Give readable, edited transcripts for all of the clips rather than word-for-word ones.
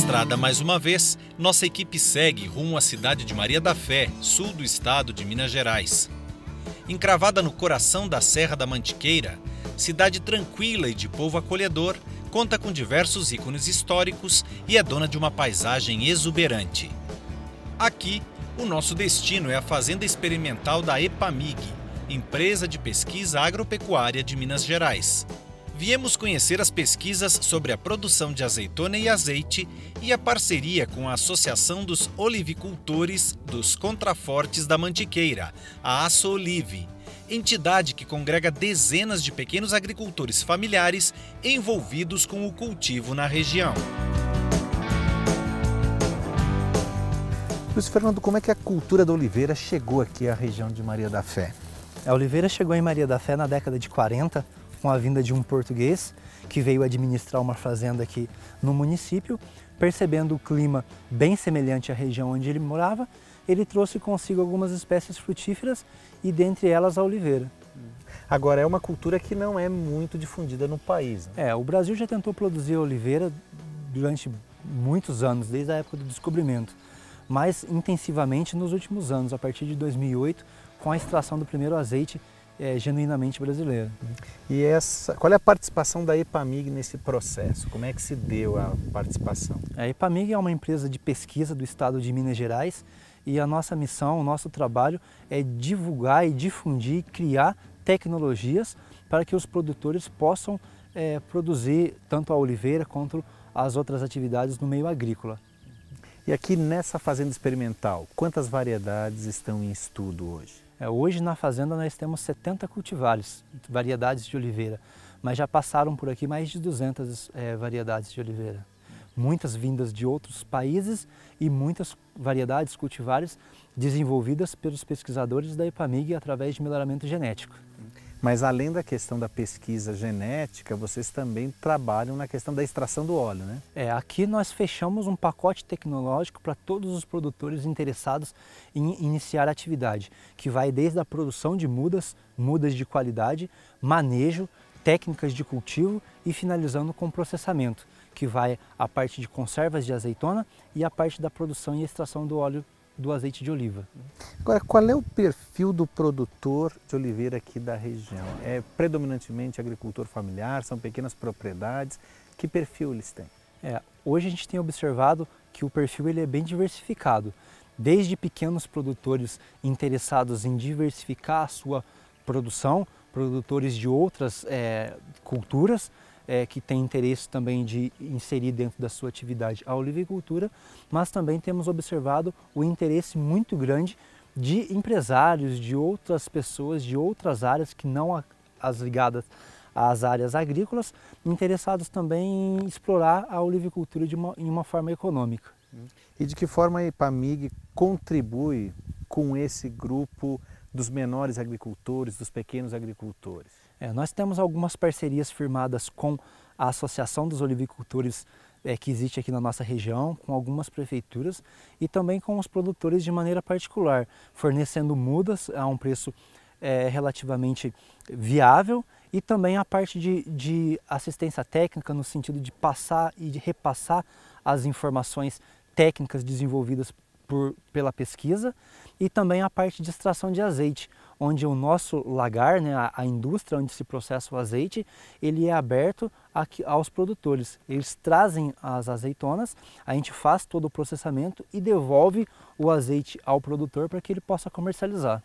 estrada mais uma vez, nossa equipe segue rumo à cidade de Maria da Fé, sul do estado de Minas Gerais. Encravada no coração da Serra da Mantiqueira, cidade tranquila e de povo acolhedor, conta com diversos ícones históricos e é dona de uma paisagem exuberante. Aqui, o nosso destino é a Fazenda Experimental da EPAMIG, empresa de pesquisa agropecuária de Minas Gerais. Viemos conhecer as pesquisas sobre a produção de azeitona e azeite e a parceria com a Associação dos Olivicultores dos Contrafortes da Mantiqueira, a ASSOLIVE, entidade que congrega dezenas de pequenos agricultores familiares envolvidos com o cultivo na região. Luiz Fernando, como é que a cultura da oliveira chegou aqui à região de Maria da Fé? A oliveira chegou em Maria da Fé na década de 40, com a vinda de um português que veio administrar uma fazenda aqui no município. Percebendo o clima bem semelhante à região onde ele morava, ele trouxe consigo algumas espécies frutíferas e dentre elas a oliveira. Agora, é uma cultura que não é muito difundida no país, né? O Brasil já tentou produzir oliveira durante muitos anos, desde a época do descobrimento, mais intensivamente nos últimos anos, a partir de 2008, com a extração do primeiro azeite genuinamente brasileiro. E qual é a participação da EPAMIG nesse processo? Como é que se deu a participação? A EPAMIG é uma empresa de pesquisa do estado de Minas Gerais e a nossa missão, o nosso trabalho é divulgar e difundir, criar tecnologias para que os produtores possam produzir tanto a oliveira quanto as outras atividades no meio agrícola. E aqui nessa fazenda experimental, quantas variedades estão em estudo hoje? Hoje na fazenda nós temos 70 cultivares, variedades de oliveira, mas já passaram por aqui mais de 200 variedades de oliveira. Muitas vindas de outros países e muitas variedades cultivares desenvolvidas pelos pesquisadores da EPAMIG através de melhoramento genético. Mas além da questão da pesquisa genética, vocês também trabalham na questão da extração do óleo, né? Aqui nós fechamos um pacote tecnológico para todos os produtores interessados em iniciar a atividade, que vai desde a produção de mudas de qualidade, manejo, técnicas de cultivo e finalizando com processamento, que vai a parte de conservas de azeitona e a parte da produção e extração do óleo do azeite de oliva. Agora, qual é o perfil do produtor de oliveira aqui da região? É predominantemente agricultor familiar, são pequenas propriedades? Que perfil eles têm? Hoje a gente tem observado que o perfil ele é bem diversificado, desde pequenos produtores interessados em diversificar a sua produção, produtores de outras culturas, que tem interesse também de inserir dentro da sua atividade a olivicultura, mas também temos observado o interesse muito grande de empresários, de outras pessoas, de outras áreas que não as ligadas às áreas agrícolas, interessados também em explorar a olivicultura em uma forma econômica. E de que forma a EPAMIG contribui com esse grupo dos menores agricultores, dos pequenos agricultores? Nós temos algumas parcerias firmadas com a Associação dos Olivicultores que existe aqui na nossa região, com algumas prefeituras e também com os produtores de maneira particular, fornecendo mudas a um preço relativamente viável e também a parte de assistência técnica no sentido de passar e de repassar as informações técnicas desenvolvidas pela pesquisa e também a parte de extração de azeite, onde o nosso lagar, né, a indústria onde se processa o azeite, ele é aberto aos produtores. Eles trazem as azeitonas, a gente faz todo o processamento e devolve o azeite ao produtor para que ele possa comercializar.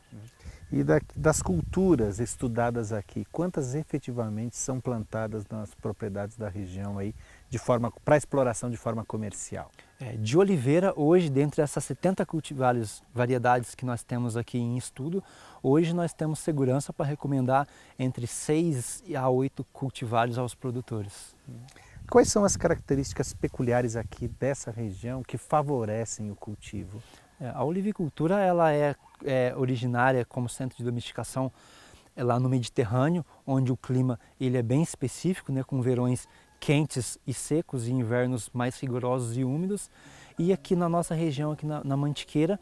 E das culturas estudadas aqui, quantas efetivamente são plantadas nas propriedades da região aí para exploração de forma comercial? De oliveira, hoje, dentre essas 70 cultivares, variedades que nós temos aqui em estudo, hoje nós temos segurança para recomendar entre 6 a 8 cultivares aos produtores. Quais são as características peculiares aqui dessa região que favorecem o cultivo? A olivicultura ela é originária como centro de domesticação lá no Mediterrâneo, onde o clima ele é bem específico, né, com verões quentes e secos e invernos mais rigorosos e úmidos. E aqui na nossa região, aqui na Mantiqueira,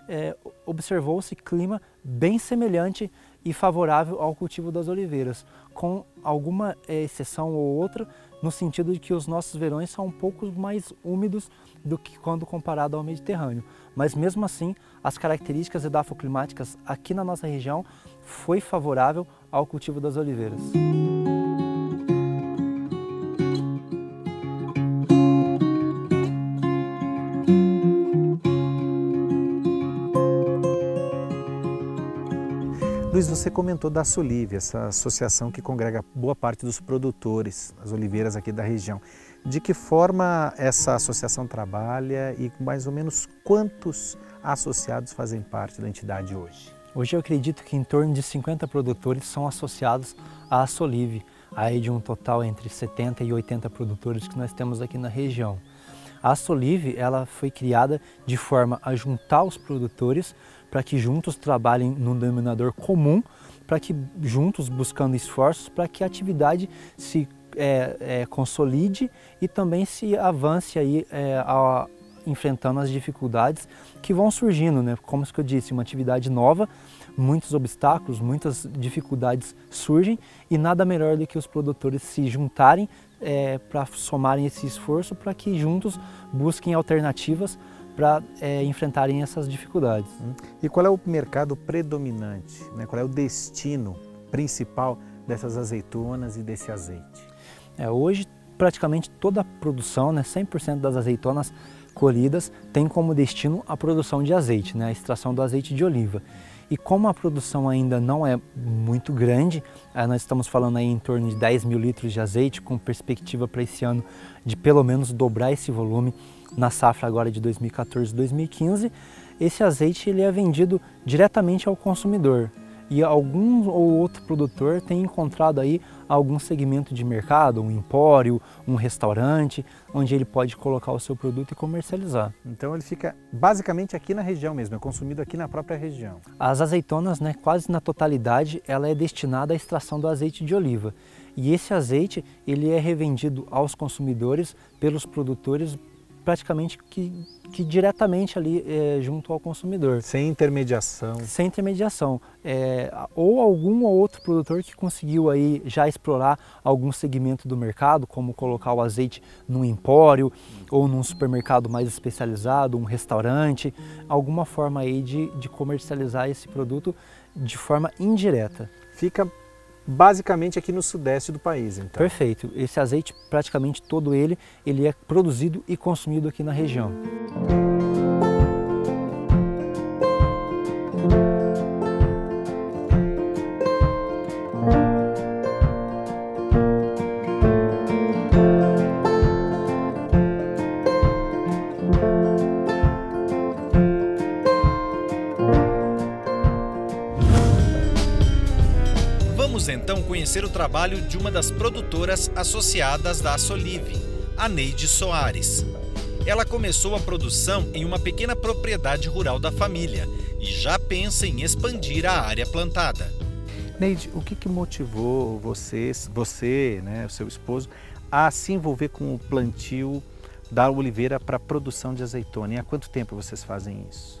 observou-se clima bem semelhante e favorável ao cultivo das oliveiras, com alguma exceção ou outra no sentido de que os nossos verões são um pouco mais úmidos do que quando comparado ao Mediterrâneo. Mas mesmo assim, as características edafoclimáticas aqui na nossa região foi favorável ao cultivo das oliveiras. Luiz, você comentou da Solive, essa associação que congrega boa parte dos produtores, as oliveiras aqui da região. De que forma essa associação trabalha e mais ou menos quantos associados fazem parte da entidade hoje? Hoje eu acredito que em torno de 50 produtores são associados à Solive, aí de um total entre 70 e 80 produtores que nós temos aqui na região. A Solive, ela foi criada de forma a juntar os produtores para que juntos trabalhem num denominador comum, para que juntos buscando esforços para que a atividade se consolide e também se avance aí enfrentando as dificuldades que vão surgindo, né? Como eu disse, uma atividade nova, muitos obstáculos, muitas dificuldades surgem e nada melhor do que os produtores se juntarem para somarem esse esforço para que juntos busquem alternativas para enfrentarem essas dificuldades. E qual é o mercado predominante, né? Qual é o destino principal dessas azeitonas e desse azeite? Hoje, praticamente toda a produção, né, 100% das azeitonas colhidas tem como destino a produção de azeite, né, a extração do azeite de oliva. E como a produção ainda não é muito grande, nós estamos falando aí em torno de 10 mil litros de azeite, com perspectiva para esse ano de pelo menos dobrar esse volume na safra agora de 2014-2015, esse azeite ele é vendido diretamente ao consumidor. E algum ou outro produtor tem encontrado aí algum segmento de mercado, um empório, um restaurante, onde ele pode colocar o seu produto e comercializar. Então ele fica basicamente aqui na região mesmo, é consumido aqui na própria região. As azeitonas, né, quase na totalidade, ela é destinada à extração do azeite de oliva. E esse azeite ele é revendido aos consumidores pelos produtores praticamente que diretamente ali junto ao consumidor. Sem intermediação. Sem intermediação. Ou algum ou outro produtor que conseguiu aí já explorar algum segmento do mercado, como colocar o azeite num empório ou num supermercado mais especializado, um restaurante, alguma forma aí de comercializar esse produto de forma indireta. Fica basicamente aqui no sudeste do país, então. Perfeito. Esse azeite, praticamente todo ele é produzido e consumido aqui na região. Vamos então conhecer o trabalho de uma das produtoras associadas da Solive, a Neide Soares. Ela começou a produção em uma pequena propriedade rural da família e já pensa em expandir a área plantada. Neide, o que motivou você, né, o seu esposo, a se envolver com o plantio da oliveira para a produção de azeitona? E há quanto tempo vocês fazem isso?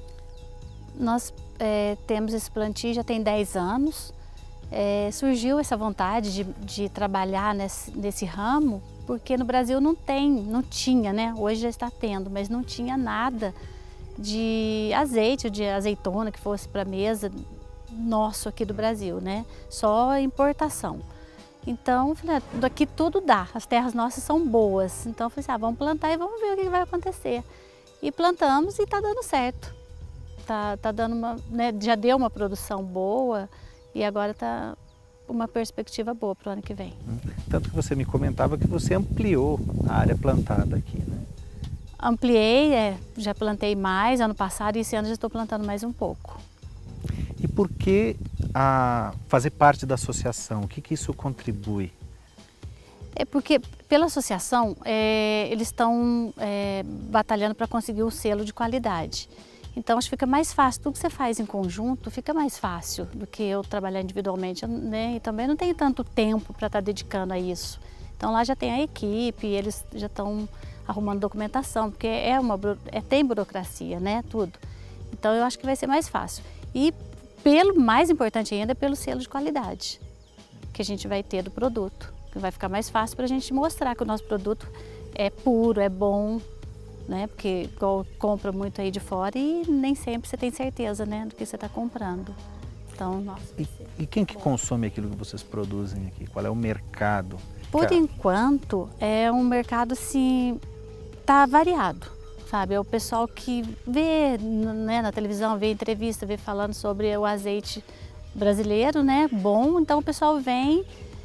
Nós temos esse plantio já tem 10 anos. Surgiu essa vontade de trabalhar nesse ramo, porque no Brasil não tinha, né? Hoje já está tendo, mas não tinha nada de azeite, de azeitona que fosse para a mesa nosso aqui do Brasil, né? Só importação. Então, eu falei, daqui tudo dá, as terras nossas são boas. Então, eu falei assim, vamos plantar e vamos ver o que vai acontecer. E plantamos e está dando certo. Tá dando né, já deu uma produção boa. E agora está uma perspectiva boa para o ano que vem. Tanto que você me comentava que você ampliou a área plantada aqui, né? Ampliei, já plantei mais ano passado e esse ano já estou plantando mais um pouco. E por que fazer parte da associação? O que isso contribui? É porque pela associação eles estão batalhando para conseguir o selo de qualidade. Então, acho que fica mais fácil, tudo que você faz em conjunto fica mais fácil do que eu trabalhar individualmente, né? E também não tenho tanto tempo para estar dedicando a isso. Então, lá já tem a equipe, eles já estão arrumando documentação, porque tem burocracia, né? Tudo. Então, eu acho que vai ser mais fácil. E, mais importante ainda, pelo selo de qualidade que a gente vai ter do produto. que vai ficar mais fácil para a gente mostrar que o nosso produto é puro, é bom, né? Porque igual compra muito aí de fora e nem sempre você tem certeza, né, do que você está comprando. Então, nossa. E quem que consome aquilo que vocês produzem aqui? Qual é o mercado? Por enquanto, é um mercado assim, tá variado, sabe? É o pessoal que vê, né, na televisão, vê entrevista, vê falando sobre o azeite brasileiro, né, bom, então o pessoal vem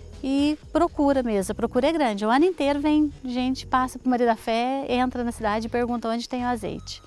e procura mesmo, a procura é grande. O ano inteiro vem gente, passa por Maria da Fé, entra na cidade e pergunta onde tem o azeite.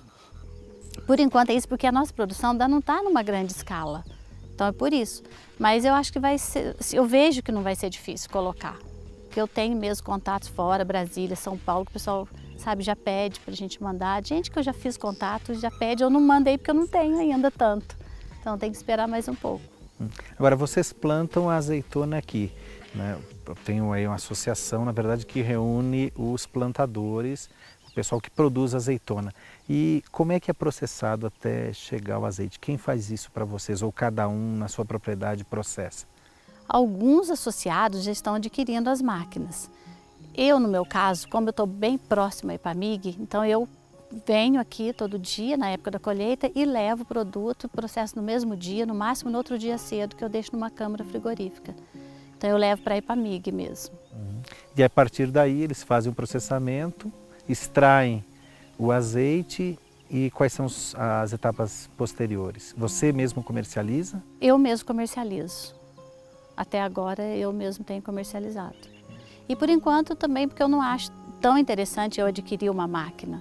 Por enquanto é isso, porque a nossa produção ainda não está numa grande escala, então é por isso. Mas eu acho que vai ser, eu vejo que não vai ser difícil colocar, porque eu tenho mesmo contatos fora, Brasília, São Paulo, que o pessoal, sabe, já pede pra gente mandar. Gente que eu já fiz contato já pede, eu não mandei porque eu não tenho ainda tanto, então tem que esperar mais um pouco. Agora, vocês plantam a azeitona aqui, né? Eu tenho aí uma associação, na verdade, que reúne os plantadores, o pessoal que produz azeitona. E como é que é processado até chegar ao azeite? Quem faz isso para vocês? Ou cada um na sua propriedade processa? Alguns associados já estão adquirindo as máquinas. Eu, no meu caso, como eu estou bem próxima à Ipamig, então eu venho aqui todo dia, na época da colheita, e levo o produto, processo no mesmo dia, no máximo no outro dia cedo, que eu deixo numa câmara frigorífica. Então eu levo para a Ipamig mesmo. E a partir daí eles fazem o processamento, extraem o azeite e quais são as etapas posteriores? Você mesmo comercializa? Eu mesmo comercializo. Até agora eu mesmo tenho comercializado. E por enquanto também porque eu não acho tão interessante eu adquirir uma máquina.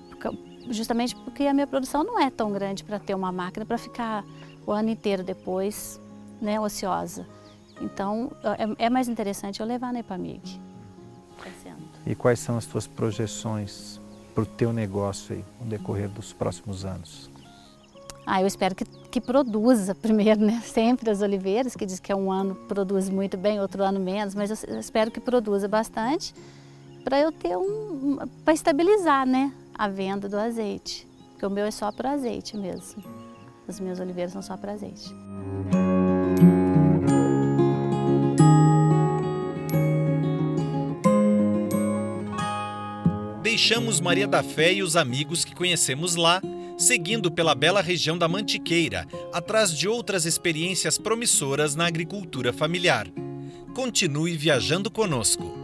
Justamente porque a minha produção não é tão grande para ter uma máquina para ficar o ano inteiro depois, né, ociosa. Então é mais interessante eu levar na Ipamig. E quais são as tuas projeções para o teu negócio aí, no decorrer dos próximos anos? Eu espero que produza primeiro, né? Sempre as oliveiras, que diz que é um ano produz muito bem, outro ano menos, mas eu espero que produza bastante para eu ter para estabilizar, né, a venda do azeite, porque o meu é só para azeite mesmo. As minhas oliveiras são só para azeite. Deixamos Maria da Fé e os amigos que conhecemos lá, seguindo pela bela região da Mantiqueira, atrás de outras experiências promissoras na agricultura familiar. Continue viajando conosco.